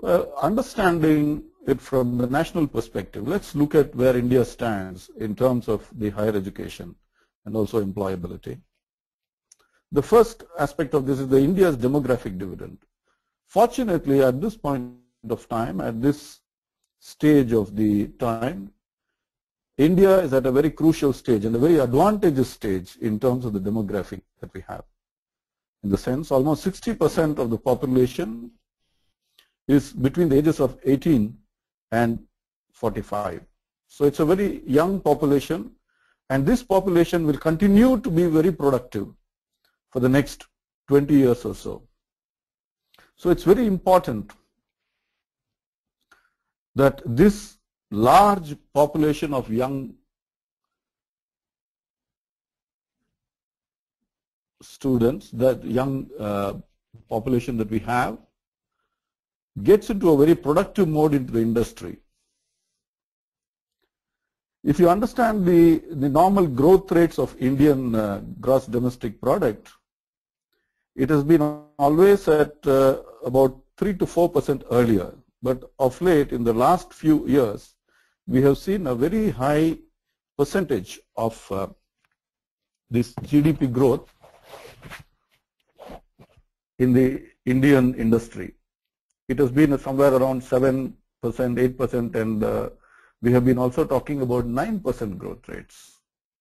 Well, understanding it from the national perspective, let's look at where India stands in terms of the higher education and also employability. The first aspect of this is the India's demographic dividend. Fortunately, at this point of time, at this stage of the time, India is at a very crucial stage and a very advantageous stage in terms of the demographic that we have. In the sense, almost 60% of the population is between the ages of 18 and 45. So it's a very young population, and this population will continue to be very productive for the next 20 years or so. So it's very important that this large population of young students, that young population that we have, gets into a very productive mode into the industry. If you understand the normal growth rates of Indian gross domestic product, it has been always at about 3 to 4% earlier. But of late, in the last few years, we have seen a very high percentage of this GDP growth in the Indian industry. It has been somewhere around 7%, 8%, and we have been also talking about 9% growth rates.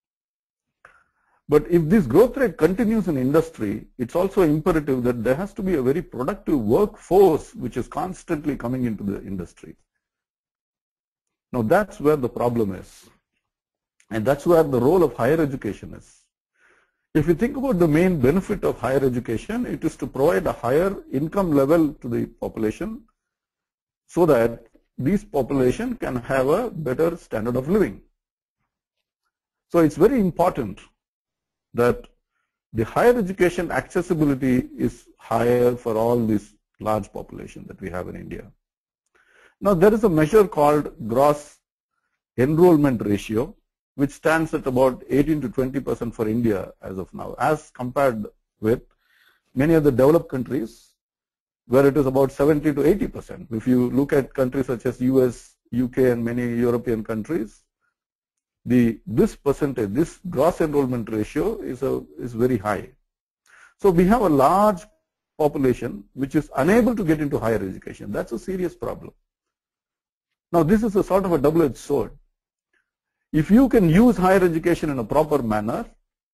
But if this growth rate continues in industry, it's also imperative that there has to be a very productive workforce which is constantly coming into the industry. Now that's where the problem is, and that's where the role of higher education is. If you think about the main benefit of higher education, it is to provide a higher income level to the population so that this population can have a better standard of living. So it's very important that the higher education accessibility is higher for all this large population that we have in India. Now there is a measure called gross enrollment ratio, which stands at about 18 to 20% for India as of now, as compared with many of the developed countries where it is about 70 to 80%. If you look at countries such as US, UK, and many European countries, this percentage, this gross enrollment ratio is very high. So we have a large population which is unable to get into higher education. That's a serious problem. Now this is a sort of a double-edged sword. If you can use higher education in a proper manner,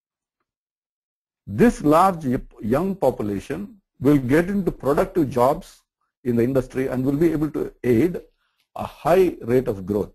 this large young population will get into productive jobs in the industry and will be able to aid a high rate of growth.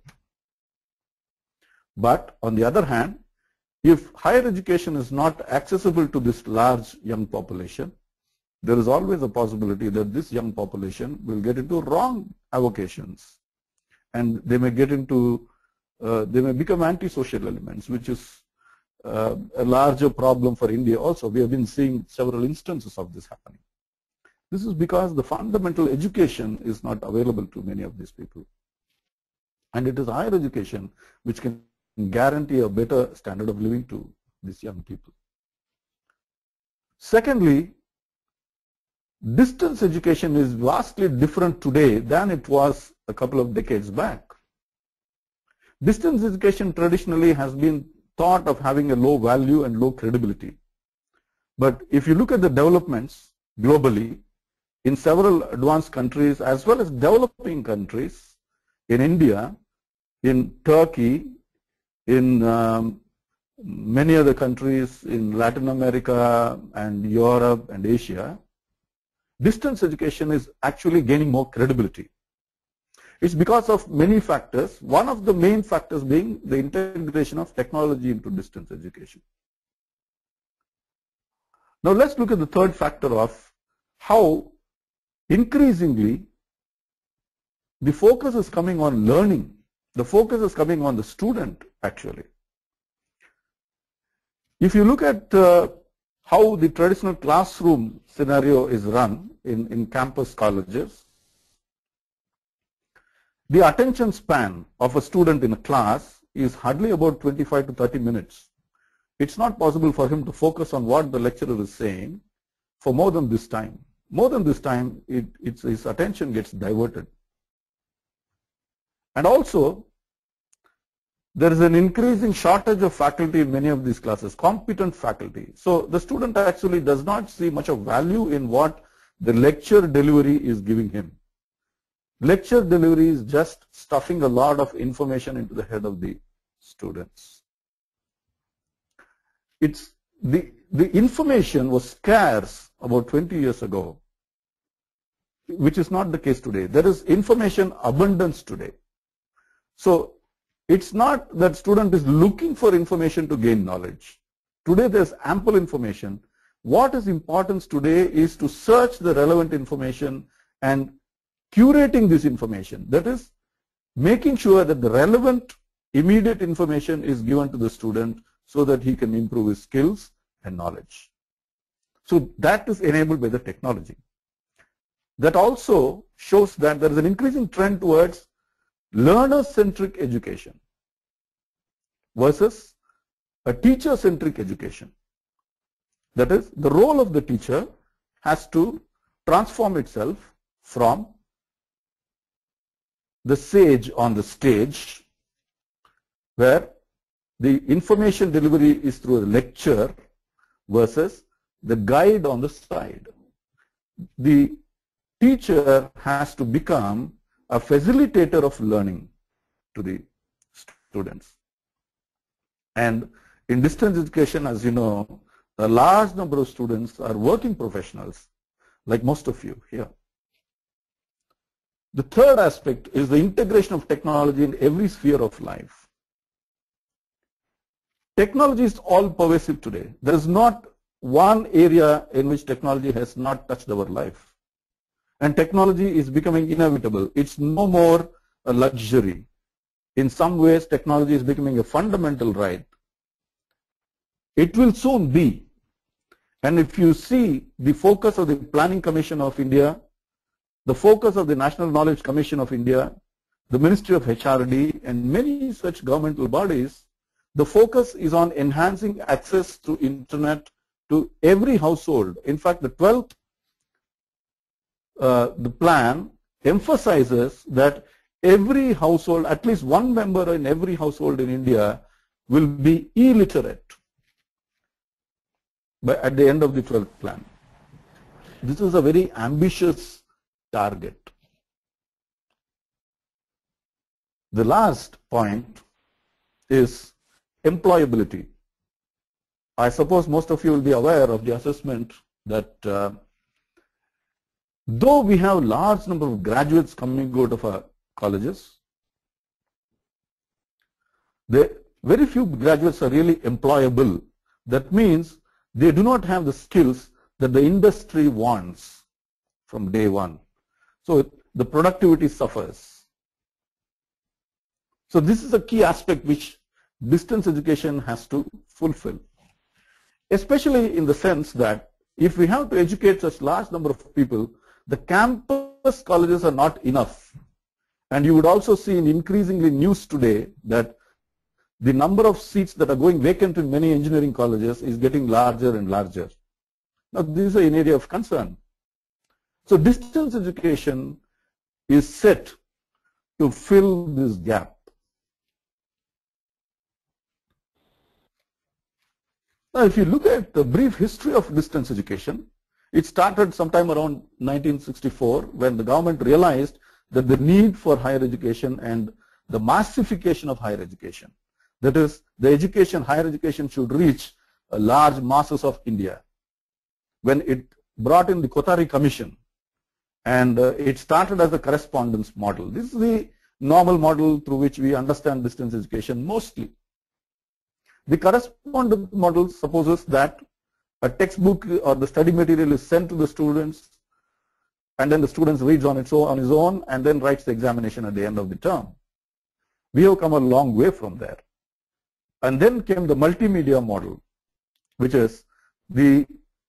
But on the other hand, if higher education is not accessible to this large young population, there is always a possibility that this young population will get into wrong avocations, and they may get into they may become antisocial elements, which is a larger problem for India also. We have been seeing several instances of this happening. This is because the fundamental education is not available to many of these people. And it is higher education which can guarantee a better standard of living to these young people. Secondly, distance education is vastly different today than it was a couple of decades back. Distance education traditionally has been thought of having a low value and low credibility. But if you look at the developments globally, in several advanced countries as well as developing countries, in India, in Turkey, in many other countries in Latin America and Europe and Asia, distance education is actually gaining more credibility. It's because of many factors, one of the main factors being the integration of technology into distance education. Now let's look at the third factor of how increasingly the focus is coming on learning. The focus is coming on the student actually. If you look at how the traditional classroom scenario is run in campus colleges, the attention span of a student in a class is hardly about 25 to 30 minutes. It's not possible for him to focus on what the lecturer is saying for more than this time. more than this time, his attention gets diverted. And also, there is an increasing shortage of faculty in many of these classes, competent faculty. So the student actually does not see much of value in what the lecture delivery is giving him. Lecture delivery is just stuffing a lot of information into the head of the students. The information was scarce about 20 years ago, which is not the case today. There is information abundance today. So it's not that student is looking for information to gain knowledge. Today there's ample information. What is important today is to search the relevant information and curating this information. That is, making sure that the relevant immediate information is given to the student so that he can improve his skills and knowledge. So that is enabled by the technology. That also shows that there is an increasing trend towards learner-centric education versus a teacher-centric education. That is, the role of the teacher has to transform itself from the sage on the stage, where the information delivery is through a lecture, versus the guide on the side. The teacher has to become a facilitator of learning to the students. And in distance education, as you know, a large number of students are working professionals, like most of you here. The third aspect is the integration of technology in every sphere of life. Technology is all pervasive today. There is not one area in which technology has not touched our life. And technology is becoming inevitable. It's no more a luxury. In some ways, technology is becoming a fundamental right. It will soon be. And if you see the focus of the Planning Commission of India, the focus of the National Knowledge Commission of India, the Ministry of HRD, and many such governmental bodies, the focus is on enhancing access to internet to every household. In fact, the 12th the plan emphasizes that every household, at least one member in every household in India, will be illiterate at the end of the 12th plan. This is a very ambitious target. The last point is employability. I suppose most of you will be aware of the assessment that though we have a large number of graduates coming out of our colleges, very few graduates are really employable. That means they do not have the skills that the industry wants from day one. So the productivity suffers. So this is a key aspect which distance education has to fulfill, especially in the sense that if we have to educate such large number of people, the campus colleges are not enough. And you would also see in increasingly news today that the number of seats that are going vacant in many engineering colleges is getting larger and larger. Now this is an area of concern. So distance education is set to fill this gap. Now if you look at the brief history of distance education, it started sometime around 1964 when the government realized that the need for higher education and the massification of higher education. That is, the higher education should reach large masses of India. When it brought in the Kothari Commission, and it started as a correspondence model. This is the normal model through which we understand distance education mostly. The correspondence model supposes that a textbook or the study material is sent to the students, and then the students reads on his own and then writes the examination at the end of the term. We have come a long way from there. And then came the multimedia model, which is the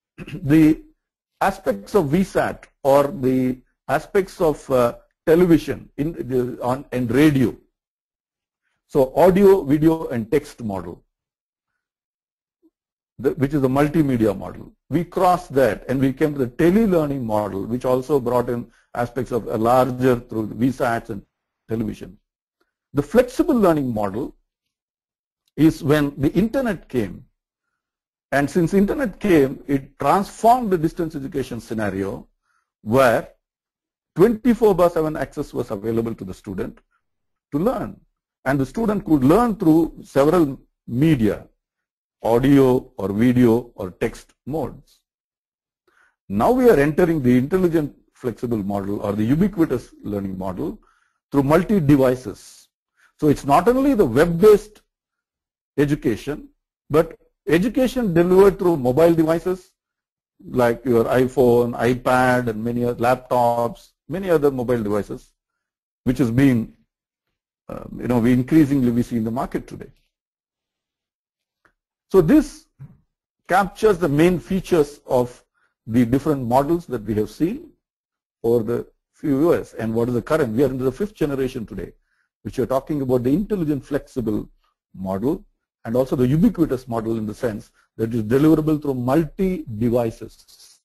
aspects of VSAT or the aspects of television and radio. So audio, video and text model. which is the multimedia model. We crossed that and we came to the tele-learning model, which also brought in aspects of a larger through VSATs and television. The flexible learning model is when the internet came. And since internet came, it transformed the distance education scenario where 24/7 access was available to the student to learn. And the student could learn through several media, audio or video or text modes. Now we are entering the intelligent flexible model or the ubiquitous learning model through multi-devices. So it's not only the web-based education, but education delivered through mobile devices like your iPhone, iPad, and many other laptops, many other mobile devices, which is being, we increasingly see in the market today. So this captures the main features of the different models that we have seen over the few years and what is the current. We are into the 5th generation today, which are talking about the intelligent flexible model and also the ubiquitous model in the sense that is deliverable through multi-devices.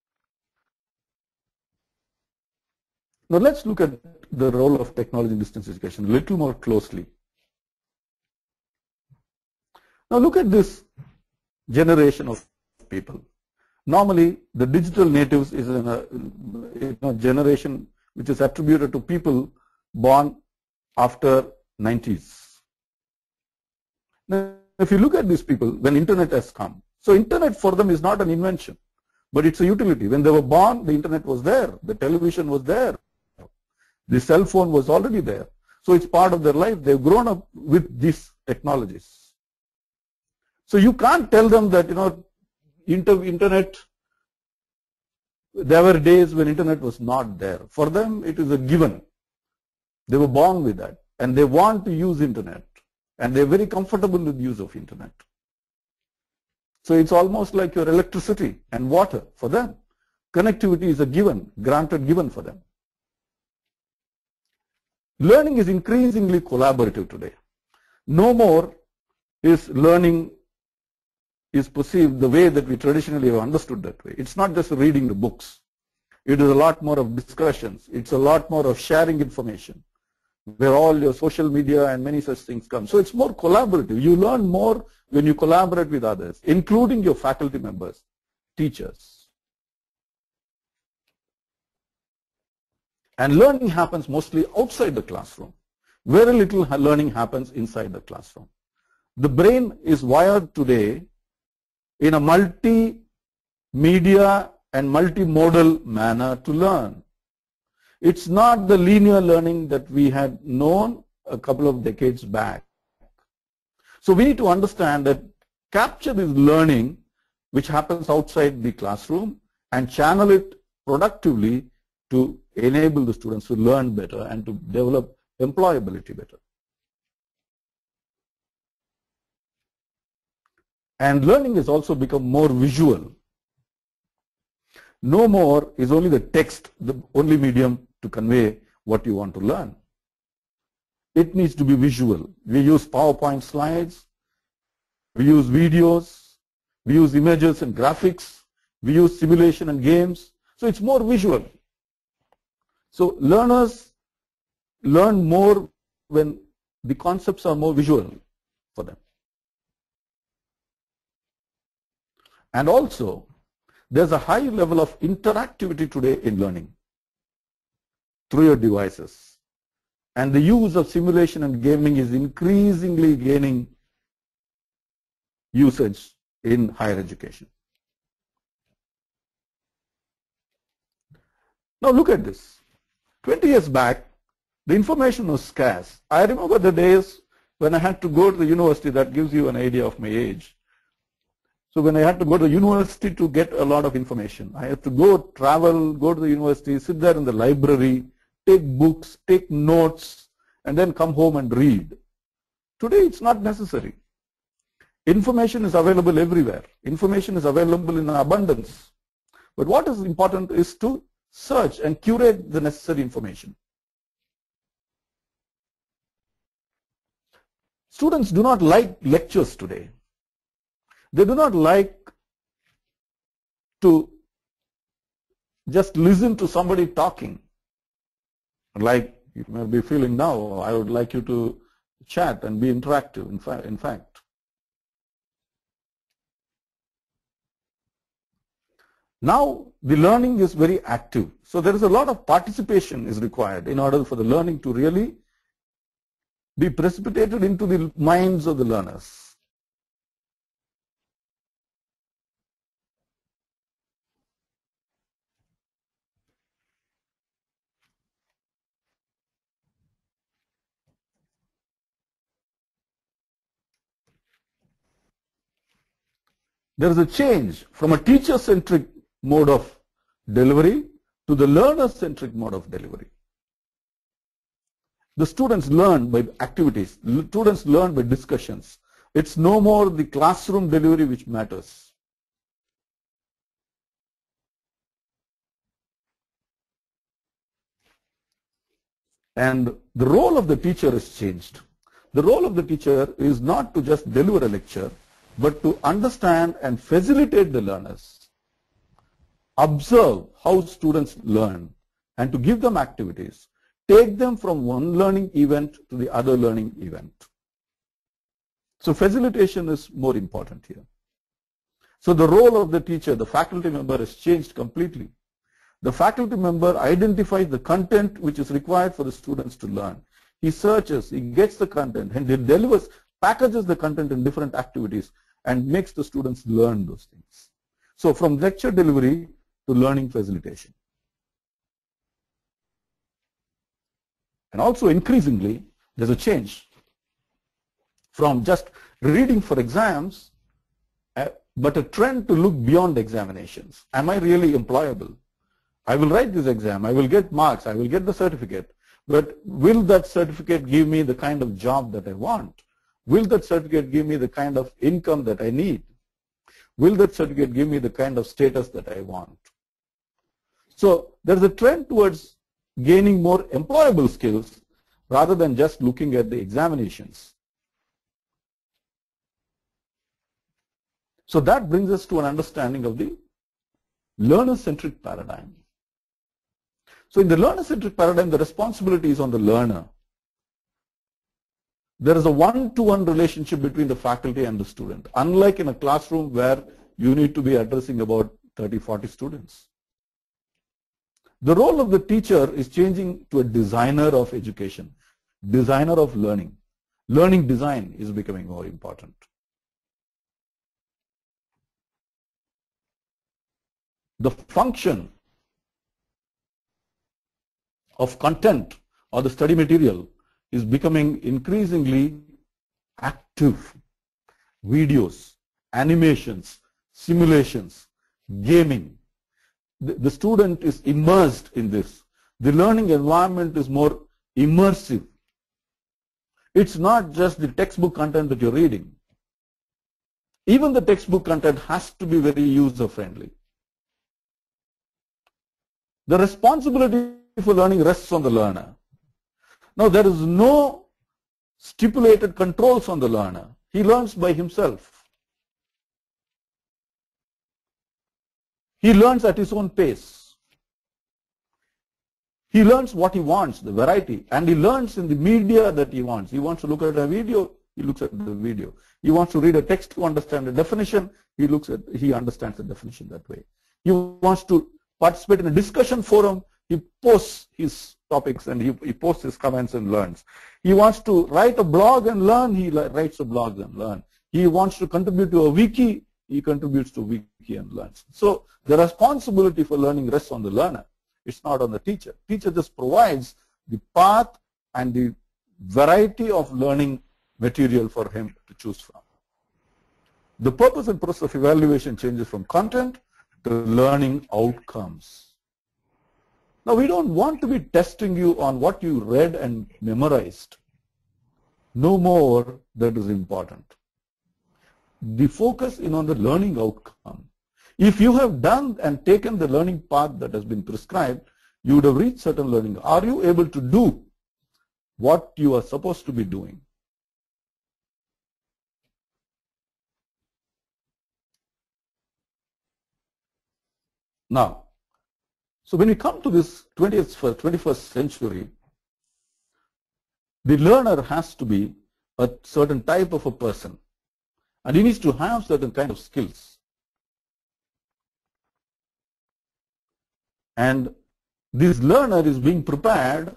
Now let's look at the role of technology in distance education a little more closely. Now look at this generation of people. Normally, the digital natives is a generation which is attributed to people born after 90s. Now, if you look at these people, when internet has come, so internet for them is not an invention, but it's a utility. When they were born, the internet was there, the television was there, the cell phone was already there. So it's part of their life. They've grown up with these technologies. So you can't tell them that, internet, there were days when internet was not there. For them, it is a given. They were born with that and they want to use internet and they're very comfortable with the use of internet. So it's almost like your electricity and water for them. Connectivity is a given, granted given for them. Learning is increasingly collaborative today. No more is learning is perceived the way that we traditionally have understood that way. It's not just reading the books. It is a lot more of discussions. It's a lot more of sharing information, where all your social media and many such things come. So it's more collaborative. You learn more when you collaborate with others, including your faculty members, teachers. And learning happens mostly outside the classroom. Very little learning happens inside the classroom. The brain is wired today in a multimedia and multimodal manner to learn. It's not the linear learning that we had known a couple of decades back. So we need to understand that capture this learning which happens outside the classroom and channel it productively to enable the students to learn better and to develop employability better. And learning has also become more visual. No more is only the text the only medium to convey what you want to learn. It needs to be visual. We use PowerPoint slides, we use videos, we use images and graphics, we use simulation and games. So it's more visual. So learners learn more when the concepts are more visual for them. And also, there's a high level of interactivity today in learning through your devices. And the use of simulation and gaming is increasingly gaining usage in higher education. Now look at this. 20 years back, the information was scarce. I remember the days when I had to go to the university. That gives you an idea of my age. So when I had to go to the university to get a lot of information, I had to go travel, go to the university, sit there in the library, take books, take notes, and then come home and read. Today it's not necessary. Information is available everywhere. Information is available in abundance. But what is important is to search and curate the necessary information. Students do not like lectures today. They do not like to just listen to somebody talking. Like you may be feeling now, I would like you to chat and be interactive, in fact. Now the learning is very active. So there is a lot of participation is required in order for the learning to really be precipitated into the minds of the learners. There is a change from a teacher-centric mode of delivery to the learner-centric mode of delivery. The students learn by activities. Students learn by discussions. It's no more the classroom delivery which matters. And the role of the teacher is changed. The role of the teacher is not to just deliver a lecture, but to understand and facilitate the learners, observe how students learn, and to give them activities, take them from one learning event to the other learning event. So facilitation is more important here. So the role of the teacher, the faculty member, has changed completely. The faculty member identifies the content which is required for the students to learn. He searches, he gets the content, and he delivers, packages the content in different activities and makes the students learn those things. So from lecture delivery to learning facilitation. And also increasingly, there's a change from just reading for exams, but a trend to look beyond examinations. Am I really employable? I will write this exam, I will get marks, I will get the certificate, but will that certificate give me the kind of job that I want? Will that certificate give me the kind of income that I need? Will that certificate give me the kind of status that I want? So there's a trend towards gaining more employable skills rather than just looking at the examinations. So that brings us to an understanding of the learner-centric paradigm. So in the learner-centric paradigm, the responsibility is on the learner. There is a one-to-one relationship between the faculty and the student, unlike in a classroom where you need to be addressing about 30, 40 students. The role of the teacher is changing to a designer of education, designer of learning. Learning design is becoming more important. The function of content or the study material is becoming increasingly active. Videos, animations, simulations, gaming. The student is immersed in this. The learning environment is more immersive. It's not just the textbook content that you're reading. Even the textbook content has to be very user-friendly. The responsibility for learning rests on the learner. Now, there is no stipulated controls on the learner. He learns by himself. He learns at his own pace. He learns what he wants, the variety, and he learns in the media that he wants. He wants to look at a video, he looks at the video. He wants to read a text to understand the definition, he understands the definition that way. He wants to participate in a discussion forum, he posts his topics and he posts his comments and learns. He wants to write a blog and learn, he writes a blog and learn. He wants to contribute to a wiki, he contributes to wiki and learns. So the responsibility for learning rests on the learner. It's not on the teacher. Teacher just provides the path and the variety of learning material for him to choose from. The purpose and process of evaluation changes from content to learning outcomes. Now, we don't want to be testing you on what you read and memorized. No more that is important. The focus is on the learning outcome. If you have done and taken the learning path that has been prescribed, you would have reached certain learning. Are you able to do what you are supposed to be doing? Now, so when we come to this 21st century, the learner has to be a certain type of a person, and he needs to have certain kind of skills. And this learner is being prepared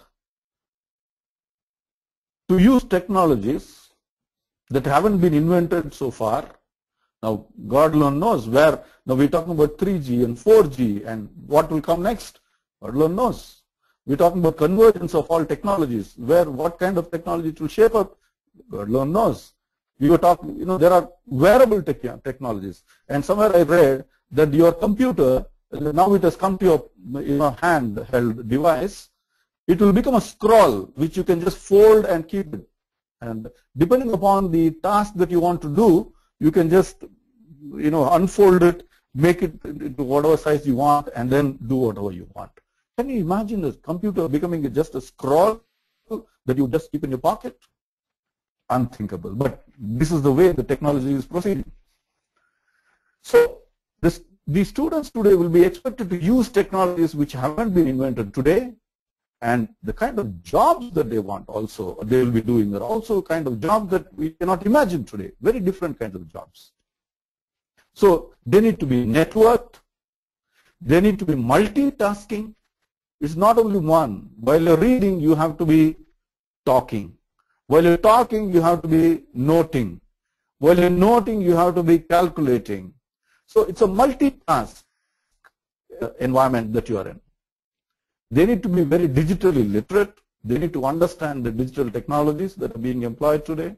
to use technologies that haven't been invented so far. Now, God alone knows where. Now we're talking about 3G and 4G, and what will come next? God alone knows. We're talking about convergence of all technologies. What kind of technology it will shape up? God alone knows. We were talking, there are wearable technologies, and somewhere I read that your computer, now it has come to your handheld device, it will become a scroll which you can just fold and keep it. And depending upon the task that you want to do, you can just unfold it, make it into whatever size you want, and then do whatever you want. Can you imagine a computer becoming just a scroll that you just keep in your pocket? Unthinkable. But this is the way the technology is proceeding. So the students today will be expected to use technologies which haven't been invented today, and the kind of jobs that they want also, they will be doing are also kind of jobs that we cannot imagine today, very different kinds of jobs. So they need to be networked, they need to be multitasking. It's not only one. While you're reading, you have to be talking. While you're talking, you have to be noting. While you're noting, you have to be calculating. So it's a multitask environment that you are in. They need to be very digitally literate. They need to understand the digital technologies that are being employed today.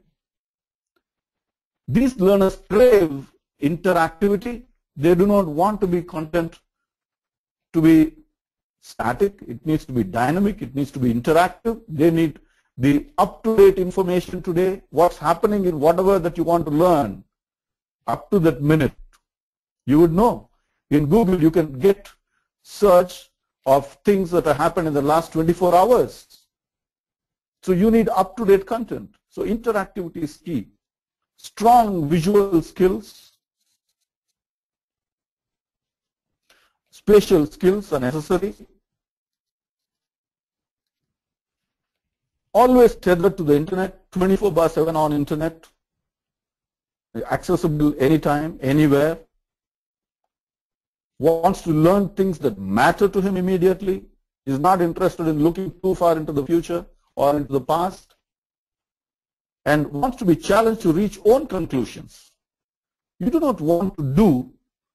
These learners crave interactivity. They do not want to be content to be static. It needs to be dynamic. It needs to be interactive. They need the up-to-date information today, what's happening in whatever that you want to learn, up to that minute. You would know. In Google, you can get search of things that have happened in the last 24 hours. So you need up-to-date content. So interactivity is key. Strong visual skills, spatial skills are necessary. Always tethered to the internet, 24/7 on internet, accessible anytime, anywhere. Wants to learn things that matter to him immediately, is not interested in looking too far into the future or into the past, and wants to be challenged to reach own conclusions. You do not want to do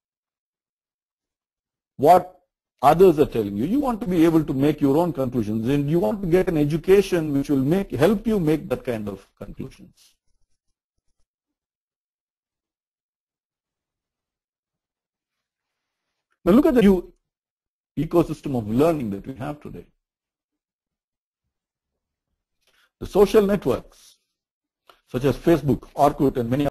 what others are telling you. You want to be able to make your own conclusions, and you want to get an education which will help you make that kind of conclusions. Now look at the new ecosystem of learning that we have today. The social networks such as Facebook, Orkut, and many